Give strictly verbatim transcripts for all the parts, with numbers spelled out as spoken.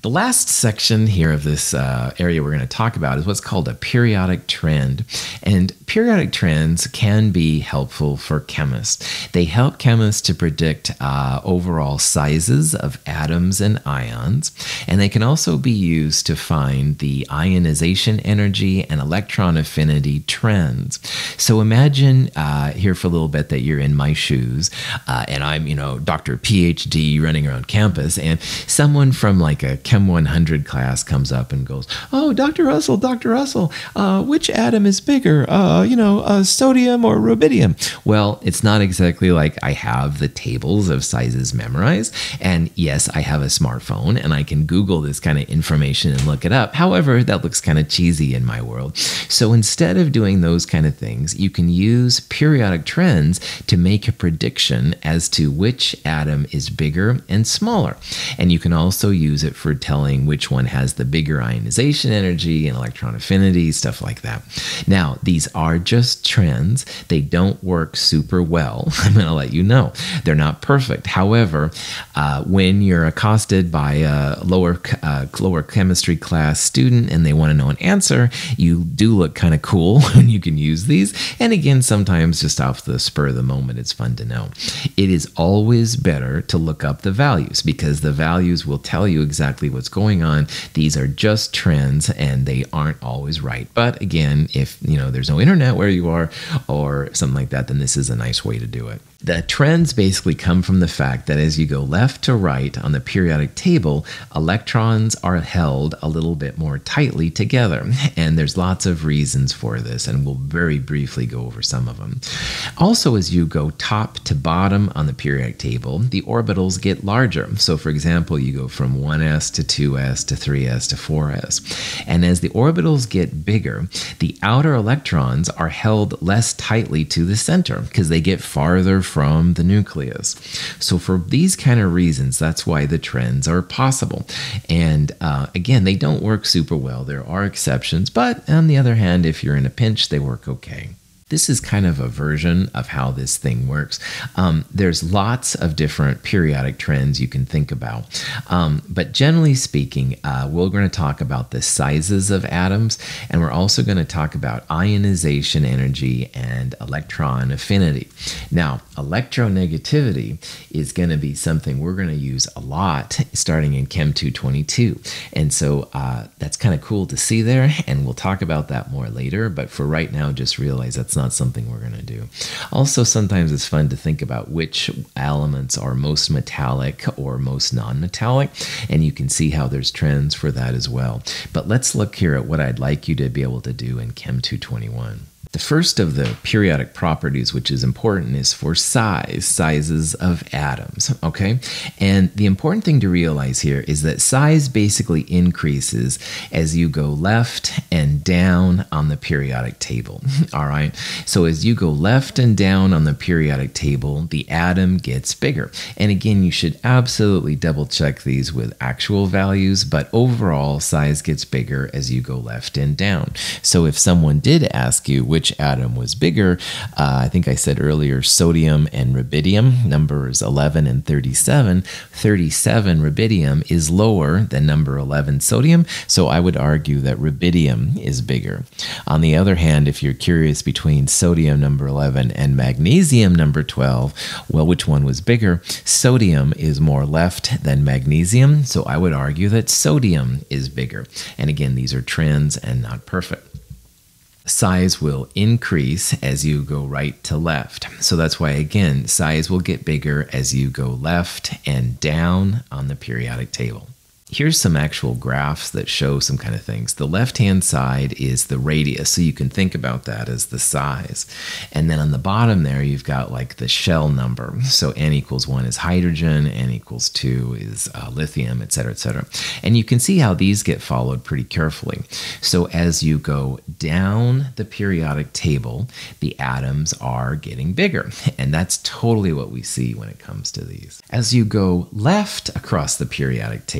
The last section here of this uh, area we're going to talk about is what's called a periodic trend. And periodic trends can be helpful for chemists. They help chemists to predict uh, overall sizes of atoms and ions, and they can also be used to find the ionization energy and electron affinity trends. So imagine uh, here for a little bit that you're in my shoes, uh, and I'm, you know, Doctor P H D running around campus, and someone from like a Chem one hundred class comes up and goes, "Oh, Doctor Russell, Doctor Russell, uh, which atom is bigger, uh, you know, uh, sodium or rubidium?" Well, it's not exactly like I have the tables of sizes memorized. And yes, I have a smartphone and I can Google this kind of information and look it up. However, that looks kind of cheesy in my world. So instead of doing those kind of things, you can use periodic trends to make a prediction as to which atom is bigger and smaller. And you can also use it for telling which one has the bigger ionization energy and electron affinity, stuff like that. Now, these are just trends. They don't work super well. I'm going to let you know. They're not perfect. However, uh, when you're accosted by a lower, uh, lower chemistry class student and they want to know an answer, you do look kind of cool when you can use these. And again, sometimes just off the spur of the moment, it's fun to know. It is always better to look up the values because the values will tell you exactly what's going on. These are just trends and they aren't always right. But again, if you know there's no internet where you are or something like that, then this is a nice way to do it. The trends basically come from the fact that as you go left to right on the periodic table, electrons are held a little bit more tightly together. And there's lots of reasons for this, and we'll very briefly go over some of them. Also, as you go top to bottom on the periodic table, the orbitals get larger. So for example, you go from one s to two s to three s to four s. And as the orbitals get bigger, the outer electrons are held less tightly to the center because they get farther from the nucleus. So for these kind of reasons, that's why the trends are possible. And uh, again, they don't work super well. There are exceptions, but on the other hand, if you're in a pinch, they work okay. This is kind of a version of how this thing works. Um, there's lots of different periodic trends you can think about. Um, but generally speaking, uh, we're going to talk about the sizes of atoms, and we're also going to talk about ionization energy and electron affinity. Now, electronegativity is going to be something we're going to use a lot starting in Chem two twenty-two. And so uh, that's kind of cool to see there, and we'll talk about that more later. But for right now, just realize that's not something we're going to do. Also, sometimes it's fun to think about which elements are most metallic or most non-metallic, and you can see how there's trends for that as well. But let's look here at what I'd like you to be able to do in Chem two twenty-one. The first of the periodic properties, which is important, is for size, sizes of atoms, okay? And the important thing to realize here is that size basically increases as you go left and down on the periodic table, all right? So as you go left and down on the periodic table, the atom gets bigger. And again, you should absolutely double check these with actual values, but overall size gets bigger as you go left and down. So if someone did ask you which Which atom was bigger, uh, I think I said earlier sodium and rubidium, numbers eleven and thirty-seven. thirty-seven rubidium is lower than number eleven sodium, so I would argue that rubidium is bigger. On the other hand, if you're curious between sodium number eleven and magnesium number twelve, well, which one was bigger? Sodium is more left than magnesium, so I would argue that sodium is bigger. And again, these are trends and not perfect. Size will increase as you go right to left. So that's why, again, size will get bigger as you go left and down on the periodic table. Here's some actual graphs that show some kind of things. The left-hand side is the radius, so you can think about that as the size. And then on the bottom there, you've got like the shell number. So N equals one is hydrogen, N equals two is uh, lithium, et cetera, et cetera. And you can see how these get followed pretty carefully. So as you go down the periodic table, the atoms are getting bigger. And that's totally what we see when it comes to these. As you go left across the periodic table,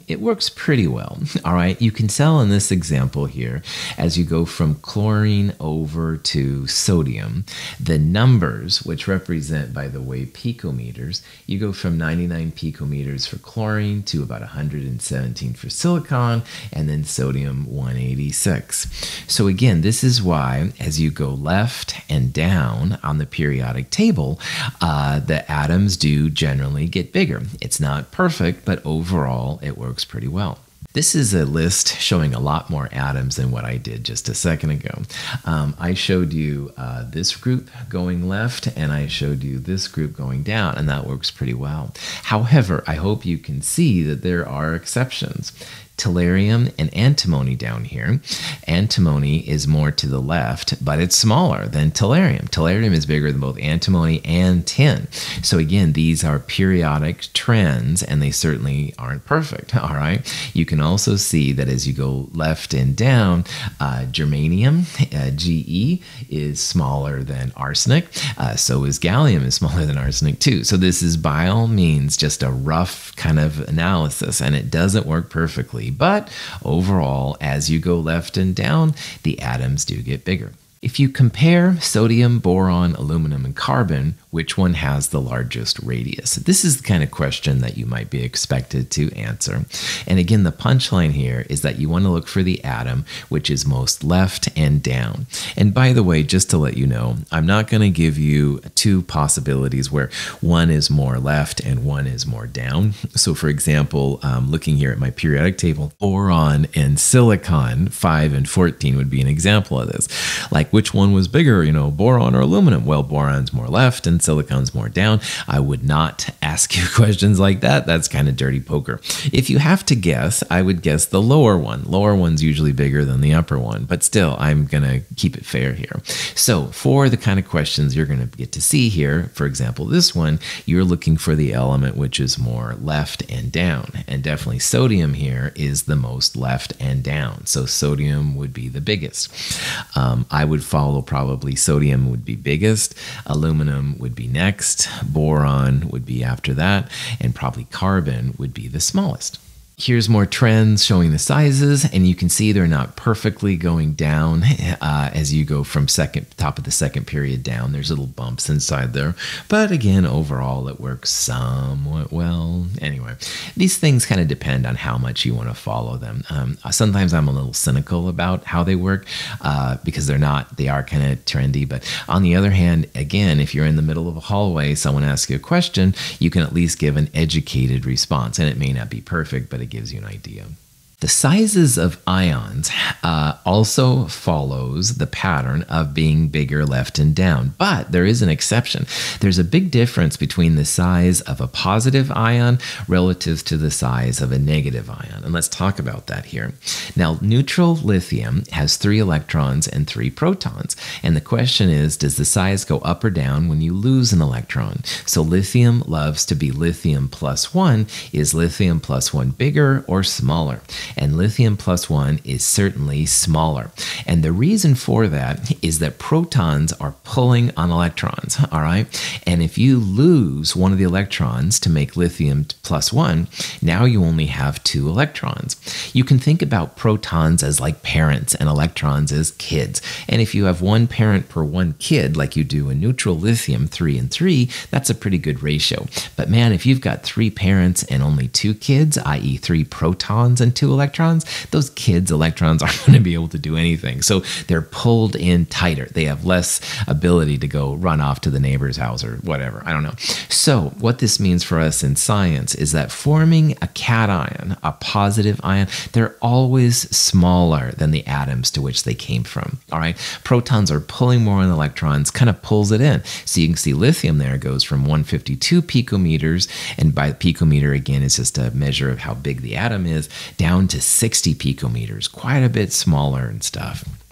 it works pretty well. All right, you can tell in this example here, as you go from chlorine over to sodium, the numbers, which represent, by the way, picometers, you go from ninety-nine picometers for chlorine to about one hundred seventeen for silicon, and then sodium one eighty-six. So again, this is why as you go left and down on the periodic table, uh, the atoms do generally get bigger. It's not perfect, but overall it works pretty well. This is a list showing a lot more atoms than what I did just a second ago. Um, I showed you uh, this group going left, and I showed you this group going down, and that works pretty well. However, I hope you can see that there are exceptions. Tellurium and antimony down here. Antimony is more to the left, but it's smaller than tellurium. Tellurium is bigger than both antimony and tin. So again, these are periodic trends, and they certainly aren't perfect, all right? You can also see that as you go left and down, uh, germanium, uh, G E, is smaller than arsenic. Uh, so is gallium is smaller than arsenic too. So this is by all means just a rough kind of analysis, and it doesn't work perfectly. But overall, as you go left and down, the atoms do get bigger. If you compare sodium, boron, aluminum, and carbon, which one has the largest radius? This is the kind of question that you might be expected to answer. And again, the punchline here is that you want to look for the atom which is most left and down. And by the way, just to let you know, I'm not going to give you two possibilities where one is more left and one is more down. So for example, um, looking here at my periodic table, boron and silicon, five and fourteen would be an example of this. Like, which one was bigger, you know, boron or aluminum? Well, boron's more left and silicon's more down. I would not ask you questions like that. That's kind of dirty poker. If you have to guess, I would guess the lower one. Lower one's usually bigger than the upper one, but still, I'm going to keep it fair here. So for the kind of questions you're going to get to see here, for example, this one, you're looking for the element which is more left and down. And definitely sodium here is the most left and down. So sodium would be the biggest. Um, I would follow probably sodium would be biggest, aluminum would be next, boron would be after that, and probably carbon would be the smallest. Here's more trends showing the sizes, and you can see they're not perfectly going down uh, as you go from second top of the second period down. There's little bumps inside there, but again, overall, it works somewhat well. Anyway, these things kind of depend on how much you want to follow them. Um, sometimes I'm a little cynical about how they work uh, because they're not, they are kind of trendy. But on the other hand, again, if you're in the middle of a hallway, someone asks you a question, you can at least give an educated response, and it may not be perfect, but it gives you an idea. The sizes of ions uh, also follows the pattern of being bigger left and down, but there is an exception. There's a big difference between the size of a positive ion relative to the size of a negative ion, and let's talk about that here. Now, neutral lithium has three electrons and three protons, and the question is, does the size go up or down when you lose an electron? So lithium loves to be lithium plus one. Is lithium plus one bigger or smaller? And lithium plus one is certainly smaller. And the reason for that is that protons are pulling on electrons, all right? And if you lose one of the electrons to make lithium plus one, now you only have two electrons. You can think about protons as like parents and electrons as kids. And if you have one parent per one kid, like you do in neutral lithium, three and three, that's a pretty good ratio. But man, if you've got three parents and only two kids, that is three protons and two electrons, those kids' electrons aren't going to be able to do anything. So they're pulled in tighter. They have less ability to go run off to the neighbor's house or whatever. I don't know. So what this means for us in science is that forming a cation, a positive ion, they're always smaller than the atoms to which they came from. All right. Protons are pulling more on electrons, kind of pulls it in. So you can see lithium there goes from one hundred fifty-two picometers, and by picometer again is just a measure of how big the atom is, down to sixty picometers, quite a bit smaller and stuff.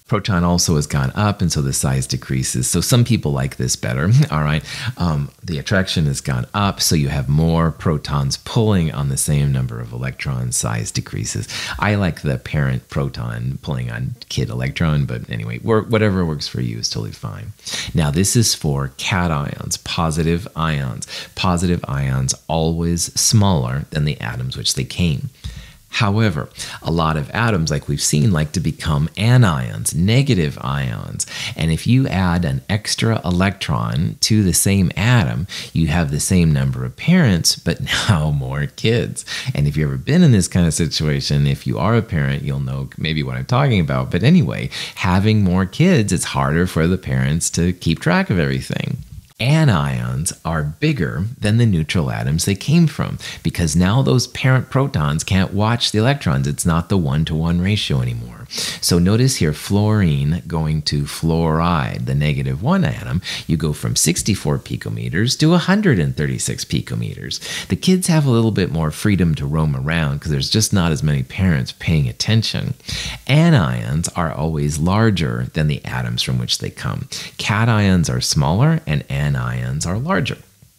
Proton also has gone up, and so the size decreases. So some people like this better, all right? Um, the attraction has gone up, so you have more protons pulling on the same number of electrons, size decreases. I like the parent proton pulling on kid electron, but anyway, whatever works for you is totally fine. Now, this is for cations, positive ions. Positive ions always smaller than the atoms which they came. However, a lot of atoms, like we've seen, like to become anions, negative ions. And if you add an extra electron to the same atom, you have the same number of parents, but now more kids. And if you've ever been in this kind of situation, if you are a parent, you'll know maybe what I'm talking about. But anyway, having more kids, it's harder for the parents to keep track of everything. Anions are bigger than the neutral atoms they came from because now those parent protons can't watch the electrons. It's not the one-to-one ratio anymore. So notice here, fluorine going to fluoride, the negative one atom, you go from sixty-four picometers to one hundred thirty-six picometers. The kids have a little bit more freedom to roam around because there's just not as many parents paying attention. Anions are always larger than the atoms from which they come. Cations are smaller and anions are larger.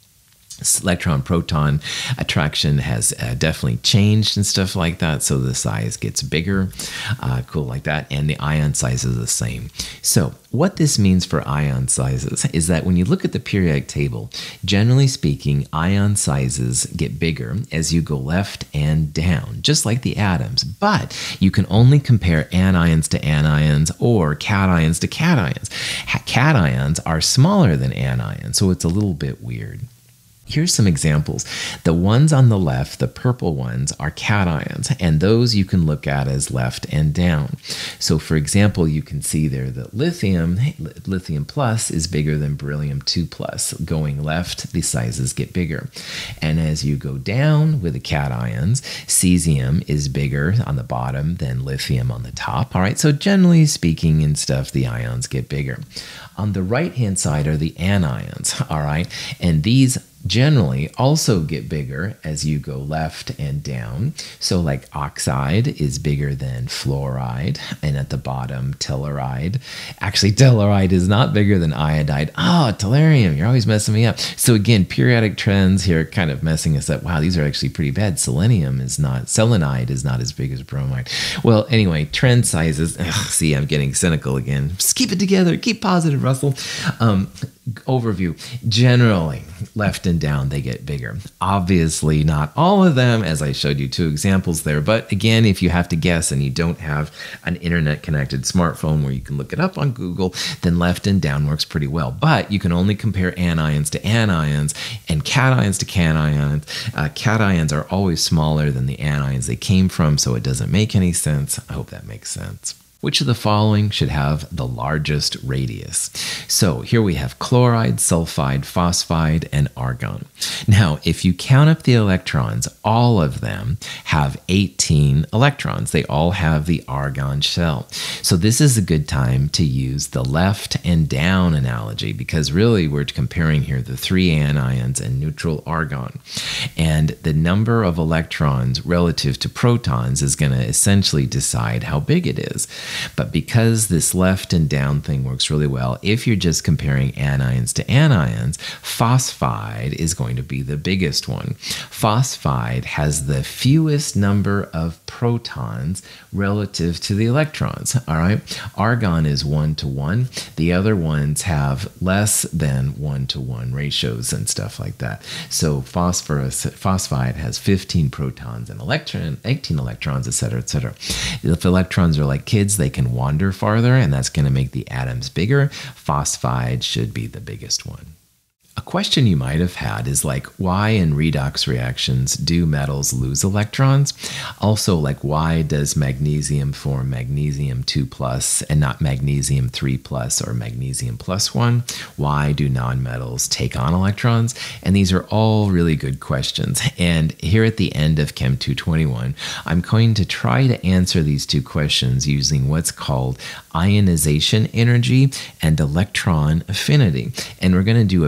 Electron-proton attraction has uh, definitely changed and stuff like that, so the size gets bigger, uh, cool like that, and the ion size is the same. So what this means for ion sizes is that when you look at the periodic table, generally speaking, ion sizes get bigger as you go left and down, just like the atoms, but you can only compare anions to anions or cations to cations. Cations are smaller than anions, so it's a little bit weird. Here's some examples. The ones on the left, the purple ones, are cations, and those you can look at as left and down. So for example, you can see there that lithium, lithium plus is bigger than beryllium two plus. Going left, the sizes get bigger. And as you go down with the cations, cesium is bigger on the bottom than lithium on the top. All right, so generally speaking and stuff, the ions get bigger. On the right-hand side are the anions, all right? And these generally also get bigger as you go left and down. So like oxide is bigger than fluoride, and at the bottom, telluride. Actually, telluride is not bigger than iodide. Oh, tellurium, you're always messing me up. So again, periodic trends here kind of messing us up. Wow, these are actually pretty bad. Selenium is not, selenide is not as big as bromide. Well, anyway, trend sizes. Ugh, see, I'm getting cynical again. Just keep it together. Keep positive, Russell. Um, overview. Generally, left and down, they get bigger. Obviously, not all of them, as I showed you two examples there. But again, if you have to guess and you don't have an internet-connected smartphone where you can look it up on Google, then left and down works pretty well. But you can only compare anions to anions and cations to cations. Uh, cations are always smaller than the anions they came from, so it doesn't make any sense. I hope that makes sense. Which of the following should have the largest radius? So here we have chloride, sulfide, phosphide, and argon. Now, if you count up the electrons, all of them have eighteen electrons. They all have the argon shell. So this is a good time to use the left and down analogy because really we're comparing here the three anions and neutral argon. And the number of electrons relative to protons is going to essentially decide how big it is. But because this left and down thing works really well, if you're just comparing anions to anions, phosphide is going to be the biggest one. Phosphide has the fewest number of protons relative to the electrons, all right? Argon is one to one. The other ones have less than one to one ratios and stuff like that. So phosphorus, phosphide has fifteen protons and electron, eighteen electrons, et cetera, et cetera. If electrons are like kids, they can wander farther, and that's going to make the atoms bigger. Phosphide should be the biggest one. A question you might have had is like, why in redox reactions do metals lose electrons? Also, like, why does magnesium form magnesium two plus and not magnesium three plus or magnesium plus one? Why do nonmetals take on electrons? And these are all really good questions. And here at the end of Chem two twenty-one, I'm going to try to answer these two questions using what's called ionization energy and electron affinity. And we're going to do a better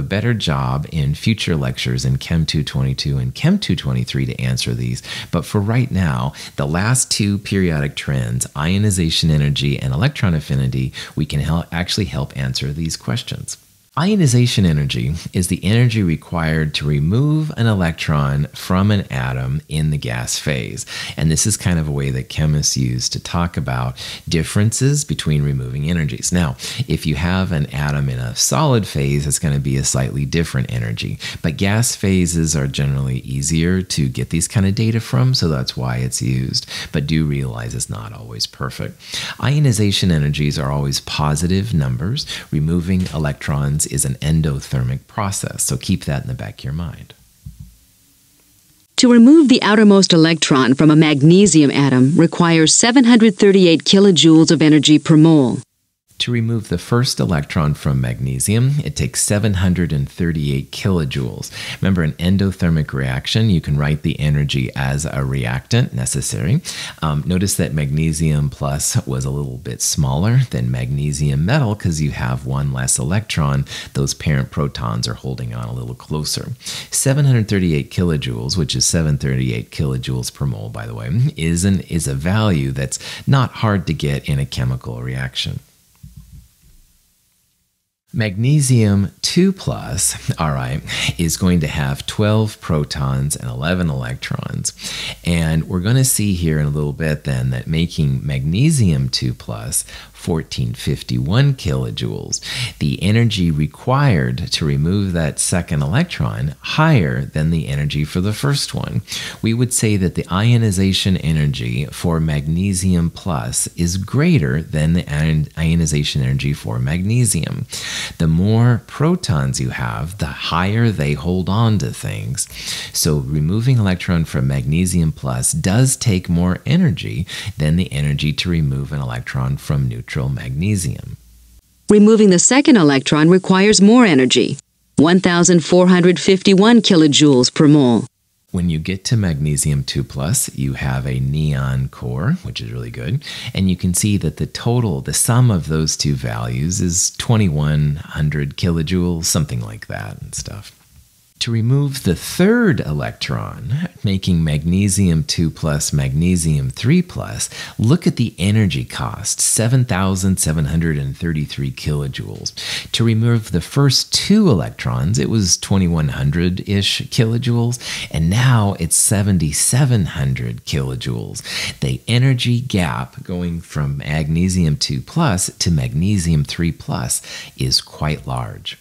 job in future lectures in Chem two twenty-two and Chem two twenty-three to answer these. But for right now, the last two periodic trends, ionization energy and electron affinity, we can help, actually help answer these questions. Ionization energy is the energy required to remove an electron from an atom in the gas phase. And this is kind of a way that chemists use to talk about differences between removing energies. Now, if you have an atom in a solid phase, it's going to be a slightly different energy. But gas phases are generally easier to get these kind of data from, so that's why it's used. But do realize it's not always perfect. Ionization energies are always positive numbers. Removing electrons is an endothermic process, so keep that in the back of your mind. To remove the outermost electron from a magnesium atom requires seven hundred thirty-eight kilojoules of energy per mole. To remove the first electron from magnesium, it takes seven hundred thirty-eight kilojoules. Remember, an endothermic reaction, you can write the energy as a reactant necessary. Um, notice that magnesium plus was a little bit smaller than magnesium metal because you have one less electron. Those parent protons are holding on a little closer. seven hundred thirty-eight kilojoules, which is seven hundred thirty-eight kilojoules per mole, by the way, is, an, is a value that's not hard to get in a chemical reaction. Magnesium two plus, all right, is going to have twelve protons and eleven electrons. And we're going to see here in a little bit then that making magnesium two plus, fourteen fifty-one kilojoules, the energy required to remove that second electron higher than the energy for the first one. We would say that the ionization energy for magnesium plus is greater than the ionization energy for magnesium. The more protons you have, the higher they hold on to things. So removing electron from magnesium plus does take more energy than the energy to remove an electron from neutral magnesium. Removing the second electron requires more energy, one thousand four hundred fifty-one kilojoules per mole. When you get to magnesium two plus, you have a neon core, which is really good. And you can see that the total, the sum of those two values is twenty-one hundred kilojoules, something like that and stuff. To remove the third electron, making magnesium two plus, magnesium three plus, look at the energy cost, seven thousand seven hundred thirty-three kilojoules. To remove the first two electrons, it was twenty-one hundred-ish kilojoules, and now it's seventy-seven hundred kilojoules. The energy gap going from magnesium two plus to magnesium three plus is quite large.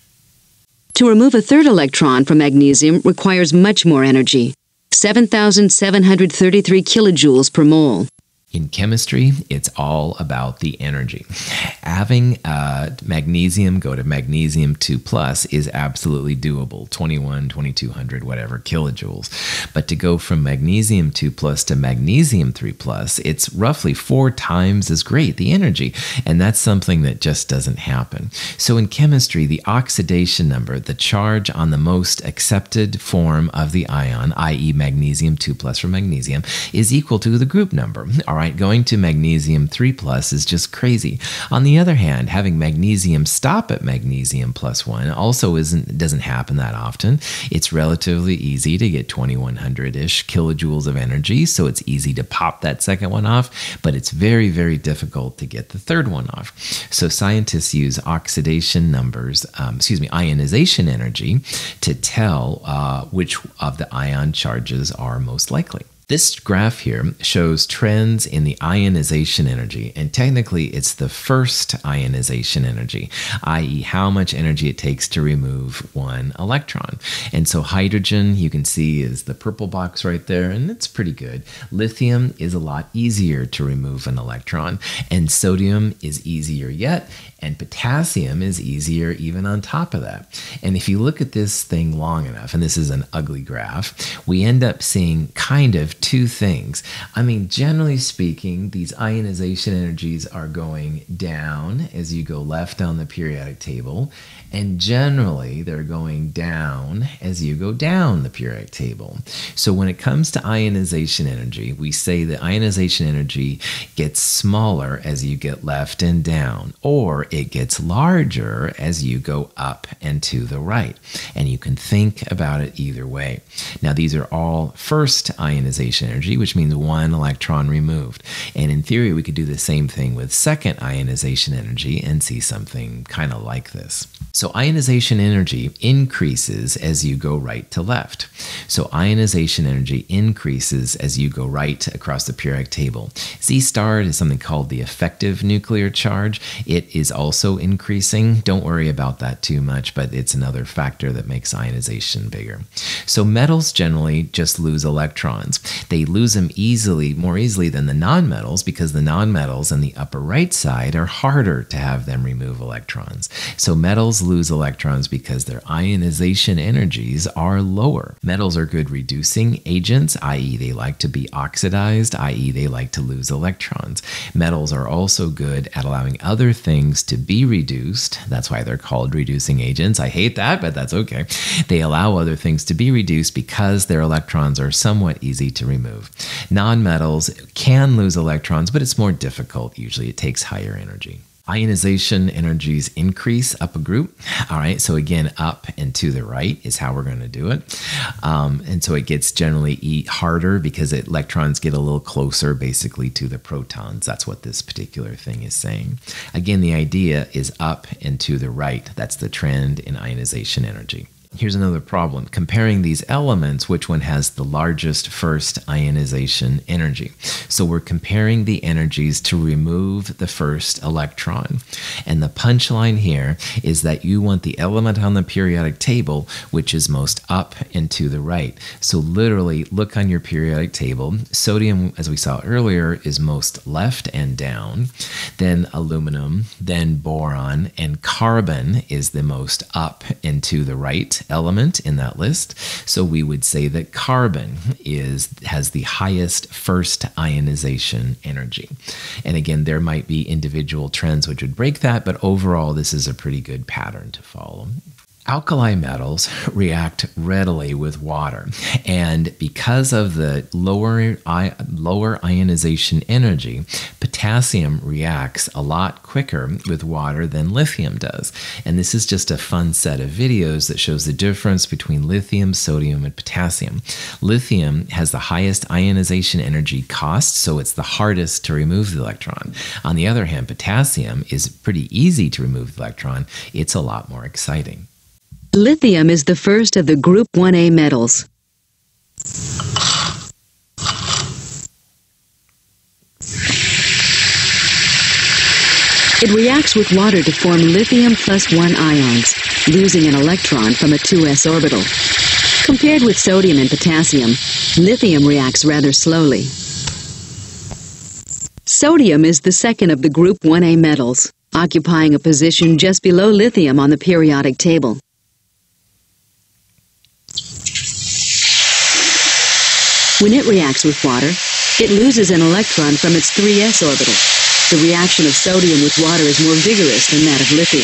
To remove a third electron from magnesium requires much more energy, seven thousand seven hundred thirty-three kilojoules per mole. In chemistry, it's all about the energy. Having uh, magnesium go to magnesium two plus is absolutely doable, twenty-one, twenty-two hundred, whatever, kilojoules. But to go from magnesium two plus to magnesium three plus, it's roughly four times as great, the energy. And that's something that just doesn't happen. So in chemistry, the oxidation number, the charge on the most accepted form of the ion, that is magnesium two plus for magnesium, is equal to the group number. All right, going to magnesium three plus is just crazy. On the other hand, having magnesium stop at magnesium plus one also isn't doesn't happen that often. It's relatively easy to get twenty-one hundred-ish kilojoules of energy, so it's easy to pop that second one off, but it's very, very difficult to get the third one off. So scientists use oxidation numbers, um, excuse me, ionization energy to tell uh, which of the ion charges are most likely. This graph here shows trends in the ionization energy, and technically it's the first ionization energy, that is how much energy it takes to remove one electron. And so hydrogen, you can see, is the purple box right there, and it's pretty good. Lithium is a lot easier to remove an electron, and sodium is easier yet, and potassium is easier even on top of that. And if you look at this thing long enough, and this is an ugly graph, we end up seeing kind of two things. I mean, generally speaking, these ionization energies are going down as you go left on the periodic table, and generally they're going down as you go down the periodic table. So when it comes to ionization energy, we say that ionization energy gets smaller as you get left and down, or it gets larger as you go up and to the right. And you can think about it either way. Now, these are all first ionization energy, which means one electron removed. And in theory, we could do the same thing with second ionization energy and see something kind of like this. So ionization energy increases as you go right to left. So ionization energy increases as you go right across the periodic table. Z star is something called the effective nuclear charge. It is also increasing. Don't worry about that too much, but it's another factor that makes ionization bigger. So metals generally just lose electrons. They lose them easily, more easily than the nonmetals, because the nonmetals on the upper right side are harder to have them remove electrons. So metals lose electrons because their ionization energies are lower. Metals are good reducing agents, that is they like to be oxidized, that is they like to lose electrons. Metals are also good at allowing other things to be reduced. That's why they're called reducing agents. I hate that, but that's okay. They allow other things to be reduced because their electrons are somewhat easy to remove. Nonmetals can lose electrons, but it's more difficult. Usually it takes higher energy. Ionization energies increase up a group. All right, so again, up and to the right is how we're going to do it. Um, and so it gets generally e harder because it, electrons get a little closer basically to the protons. That's what this particular thing is saying. Again, the idea is up and to the right. That's the trend in ionization energy. Here's another problem. Comparing these elements, which one has the largest first ionization energy? So we're comparing the energies to remove the first electron. And the punchline here is that you want the element on the periodic table which is most up and to the right. So literally look on your periodic table. Sodium, as we saw earlier, is most left and down. Then aluminum, then boron, and carbon is the most up and to the right element in that list. So we would say that carbon is has the highest first ionization energy. And again, there might be individual trends which would break that, but overall this is a pretty good pattern to follow. Alkali metals react readily with water, and because of the lower, lower ionization energy, potassium reacts a lot quicker with water than lithium does. And this is just a fun set of videos that shows the difference between lithium, sodium, and potassium. Lithium has the highest ionization energy cost, so it's the hardest to remove the electron. On the other hand, potassium is pretty easy to remove the electron. It's a lot more exciting. Lithium is the first of the Group one A metals. It reacts with water to form lithium plus one ions, losing an electron from a two s orbital. Compared with sodium and potassium, lithium reacts rather slowly. Sodium is the second of the Group one A metals, occupying a position just below lithium on the periodic table. When it reacts with water, it loses an electron from its three s orbital. The reaction of sodium with water is more vigorous than that of lithium.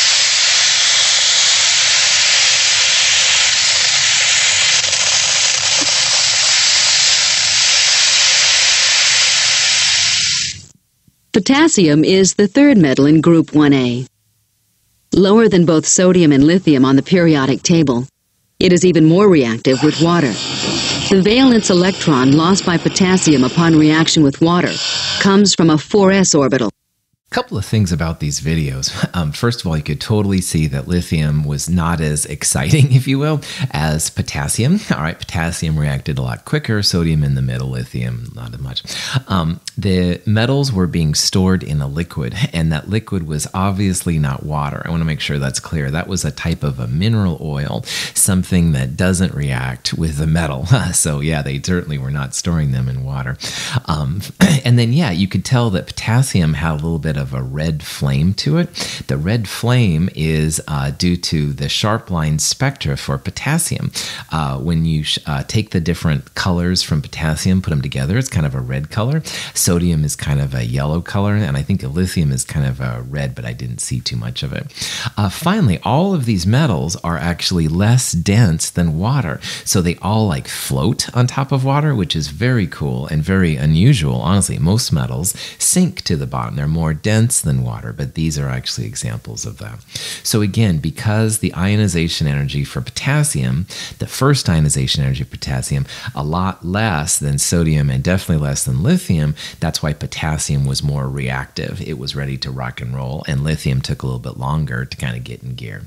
Potassium is the third metal in Group one A. Lower than both sodium and lithium on the periodic table, it is even more reactive with water. The valence electron lost by potassium upon reaction with water comes from a four s orbital. A couple of things about these videos. Um, first of all, you could totally see that lithium was not as exciting, if you will, as potassium. All right, potassium reacted a lot quicker, sodium in the middle, lithium not as much. Um, the metals were being stored in a liquid, and that liquid was obviously not water. I want to make sure that's clear. That was a type of a mineral oil, something that doesn't react with the metal. So yeah, they certainly were not storing them in water. Um, and then yeah, you could tell that potassium had a little bit bit of a red flame to it. The red flame is uh, due to the sharp line spectra for potassium. Uh, when you sh- uh, take the different colors from potassium, put them together, it's kind of a red color. Sodium is kind of a yellow color, and I think lithium is kind of a red, but I didn't see too much of it. Uh, finally, all of these metals are actually less dense than water, so they all like float on top of water, which is very cool and very unusual. Honestly, most metals sink to the bottom. They're more dense than water, but these are actually examples of that. So again, because the ionization energy for potassium, the first ionization energy of potassium, a lot less than sodium and definitely less than lithium, that's why potassium was more reactive. It was ready to rock and roll, and lithium took a little bit longer to kind of get in gear.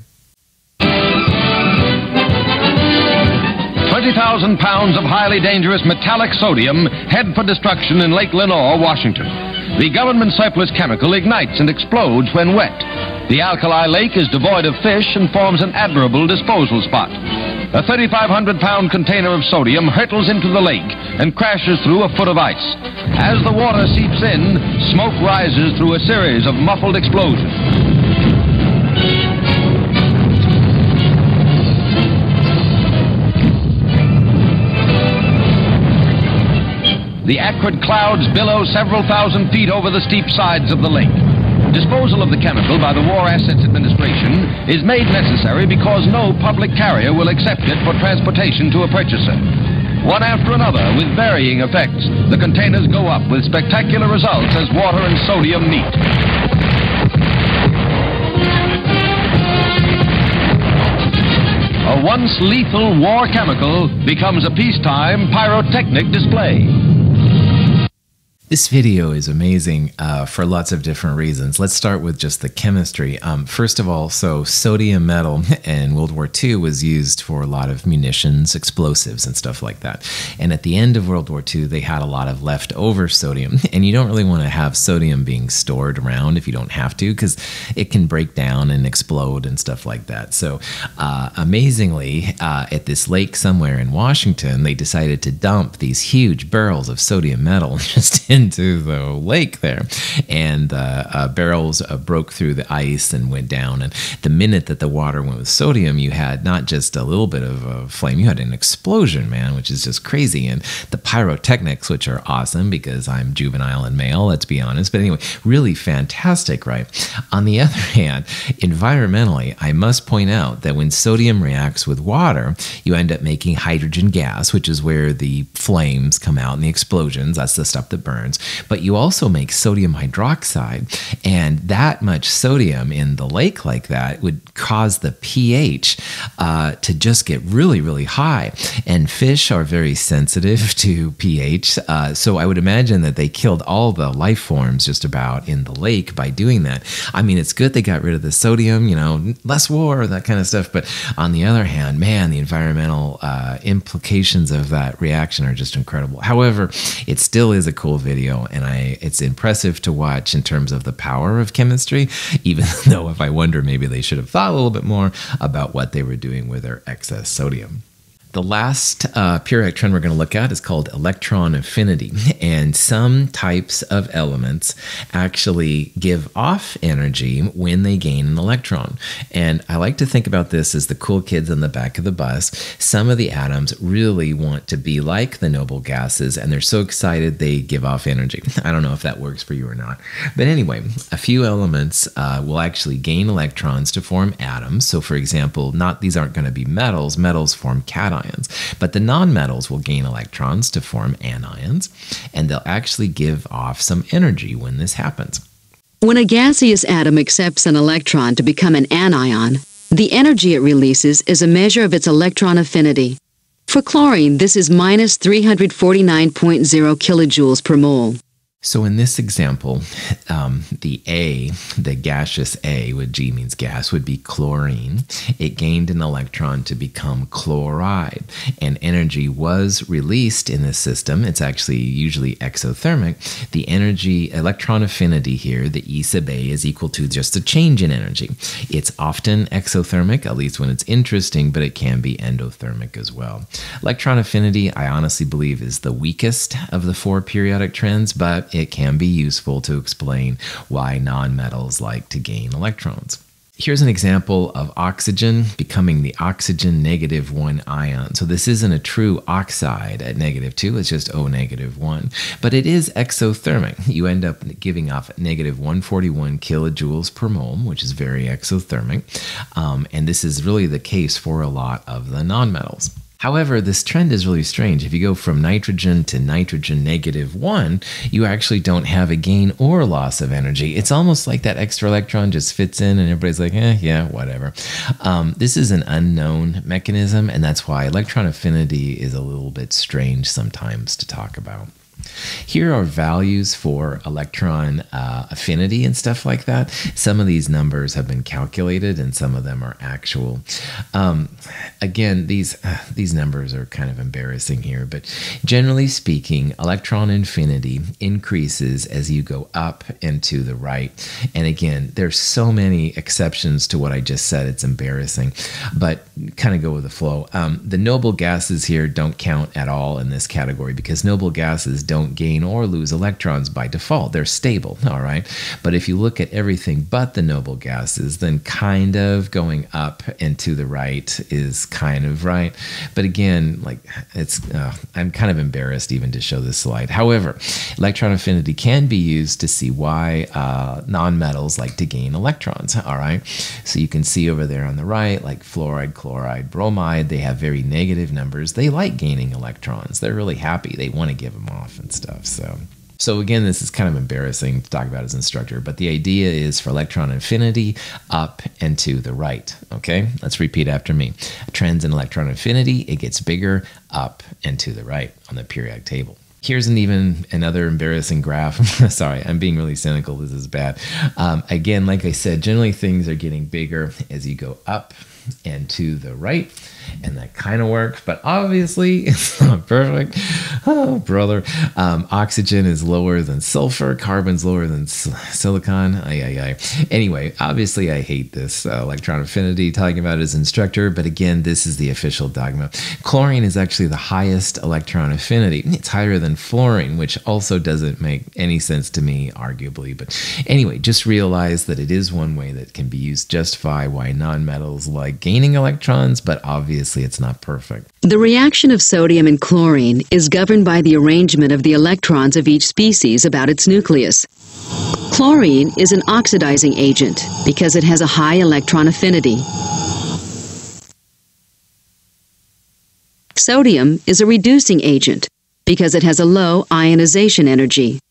twenty thousand pounds of highly dangerous metallic sodium head for destruction in Lake Lenoir, Washington. The government surplus chemical ignites and explodes when wet. The alkali lake is devoid of fish and forms an admirable disposal spot. A thirty-five hundred pound container of sodium hurtles into the lake and crashes through a foot of ice. As the water seeps in, smoke rises through a series of muffled explosions. The acrid clouds billow several thousand feet over the steep sides of the lake. Disposal of the chemical by the War Assets Administration is made necessary because no public carrier will accept it for transportation to a purchaser. One after another, with varying effects, the containers go up with spectacular results as water and sodium meet. A once lethal war chemical becomes a peacetime pyrotechnic display. This video is amazing uh, for lots of different reasons. Let's start with just the chemistry. Um, first of all, so sodium metal in World War Two was used for a lot of munitions, explosives, and stuff like that. And at the end of World War Two, they had a lot of leftover sodium. And you don't really want to have sodium being stored around if you don't have to, because it can break down and explode and stuff like that. So uh, amazingly, uh, at this lake somewhere in Washington, they decided to dump these huge barrels of sodium metal just in into the lake there, and uh, uh, barrels uh, broke through the ice and went down. And the minute that the water went with sodium, you had not just a little bit of a flame, you had an explosion, man, which is just crazy. And the pyrotechnics, which are awesome because I'm juvenile and male, let's be honest, but anyway, really fantastic, right? On the other hand, environmentally, I must point out that when sodium reacts with water, you end up making hydrogen gas, which is where the flames come out and the explosions. That's the stuff that burns. But you also make sodium hydroxide, and that much sodium in the lake like that would cause the pH uh, to just get really, really high. And fish are very sensitive to pH, uh, so I would imagine that they killed all the life forms just about in the lake by doing that. I mean, it's good they got rid of the sodium, you know, less war, that kind of stuff. But on the other hand, man, the environmental uh, implications of that reaction are just incredible. However, it still is a cool video. And I, it's impressive to watch in terms of the power of chemistry, even though if I wonder, maybe they should have thought a little bit more about what they were doing with their excess sodium. The last uh, periodic trend we're going to look at is called electron affinity, and some types of elements actually give off energy when they gain an electron. And I like to think about this as the cool kids on the back of the bus. Some of the atoms really want to be like the noble gases, and they're so excited they give off energy. I don't know if that works for you or not. But anyway, a few elements uh, will actually gain electrons to form atoms. So for example, not these aren't going to be metals. Metals form cations. But the nonmetals will gain electrons to form anions, and they'll actually give off some energy when this happens. When a gaseous atom accepts an electron to become an anion, the energy it releases is a measure of its electron affinity. For chlorine, this is minus three hundred forty-nine point zero kilojoules per mole. So in this example, um, the A, the gaseous A, what G means gas, would be chlorine. It gained an electron to become chloride, and energy was released in this system. It's actually usually exothermic. The energy, electron affinity here, the E sub A, is equal to just a change in energy. It's often exothermic, at least when it's interesting, but it can be endothermic as well. Electron affinity, I honestly believe, is the weakest of the four periodic trends, but but it can be useful to explain why nonmetals like to gain electrons. Here's an example of oxygen becoming the oxygen negative one ion. So this isn't a true oxide at negative two, it's just O negative one. But it is exothermic. You end up giving off negative one hundred forty-one kilojoules per mole, which is very exothermic. Um, and this is really the case for a lot of the nonmetals. However, this trend is really strange. If you go from nitrogen to nitrogen negative one, you actually don't have a gain or loss of energy. It's almost like that extra electron just fits in and everybody's like, eh, yeah, whatever. Um, this is an unknown mechanism, and that's why electron affinity is a little bit strange sometimes to talk about. Here are values for electron uh, affinity and stuff like that. Some of these numbers have been calculated and some of them are actual. Um, again, these, uh, these numbers are kind of embarrassing here, but generally speaking, electron affinity increases as you go up and to the right. And again, there's so many exceptions to what I just said, it's embarrassing, but kind of go with the flow. Um, the noble gases here don't count at all in this category because noble gases don't gain or lose electrons by default. They're stable, all right? But if you look at everything but the noble gases, then kind of going up and to the right is kind of right. But again, like it's, uh, I'm kind of embarrassed even to show this slide. However, electron affinity can be used to see why uh, nonmetals like to gain electrons, all right? So you can see over there on the right, like fluoride, chloride, bromide, they have very negative numbers. They like gaining electrons. They're really happy. They want to give them off and stuff. So, so again, this is kind of embarrassing to talk about as an instructor, but the idea is for electron affinity up and to the right. Okay, let's repeat after me. Trends in electron affinity, it gets bigger up and to the right on the periodic table. Here's an even another embarrassing graph. Sorry, I'm being really cynical. This is bad. Um, again, like I said, generally things are getting bigger as you go up and to the right, and that kind of works, but obviously it's not perfect. Oh, brother. Um, oxygen is lower than sulfur. Carbon's lower than silicon. Aye, aye, aye. Anyway, obviously I hate this uh, electron affinity talking about it as instructor, but again, this is the official dogma. Chlorine is actually the highest electron affinity. It's higher than fluorine, which also doesn't make any sense to me, arguably. But anyway, just realize that it is one way that can be used to justify why nonmetals like gaining electrons, but obviously it's not perfect. The reaction of sodium and chlorine is governed by the arrangement of the electrons of each species about its nucleus. Chlorine is an oxidizing agent because it has a high electron affinity. Sodium is a reducing agent because it has a low ionization energy.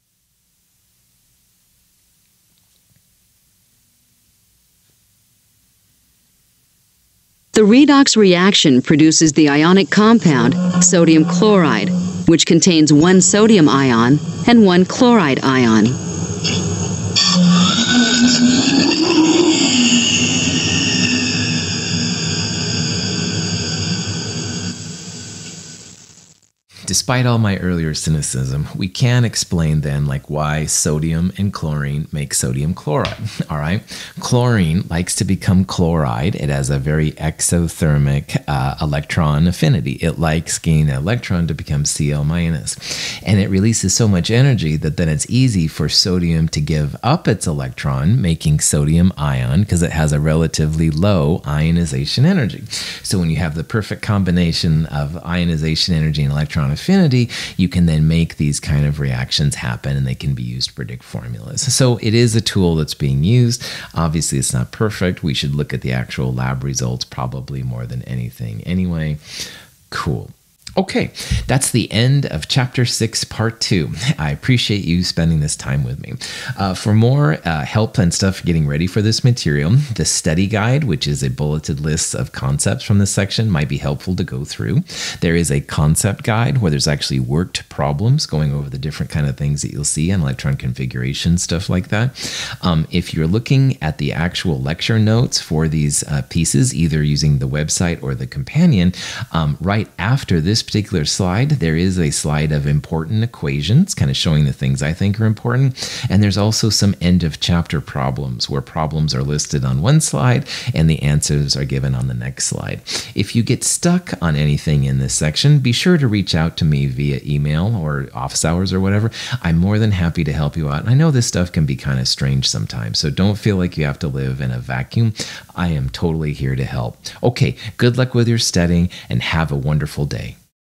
The redox reaction produces the ionic compound sodium chloride, which contains one sodium ion and one chloride ion. Despite all my earlier cynicism, we can explain then like why sodium and chlorine make sodium chloride, all right? Chlorine likes to become chloride. It has a very exothermic uh, electron affinity. It likes gaining an electron to become Cl minus. And it releases so much energy that then it's easy for sodium to give up its electron, making sodium ion, because it has a relatively low ionization energy. So when you have the perfect combination of ionization energy and electron affinity, you can then make these kind of reactions happen and they can be used to predict formulas. So it is a tool that's being used. Obviously, it's not perfect. We should look at the actual lab results probably more than anything anyway. Cool. Okay, that's the end of Chapter six, Part two. I appreciate you spending this time with me. Uh, for more uh, help and stuff getting ready for this material, the study guide, which is a bulleted list of concepts from this section, might be helpful to go through. There is a concept guide where there's actually worked problems going over the different kind of things that you'll see in electron configuration, stuff like that. Um, if you're looking at the actual lecture notes for these uh, pieces, either using the website or the companion, um, right after this particular slide, there is a slide of important equations, kind of showing the things I think are important. And there's also some end of chapter problems where problems are listed on one slide and the answers are given on the next slide. If you get stuck on anything in this section, be sure to reach out to me via email or office hours or whatever. I'm more than happy to help you out. And I know this stuff can be kind of strange sometimes, so don't feel like you have to live in a vacuum. I am totally here to help. Okay, good luck with your studying and have a wonderful day.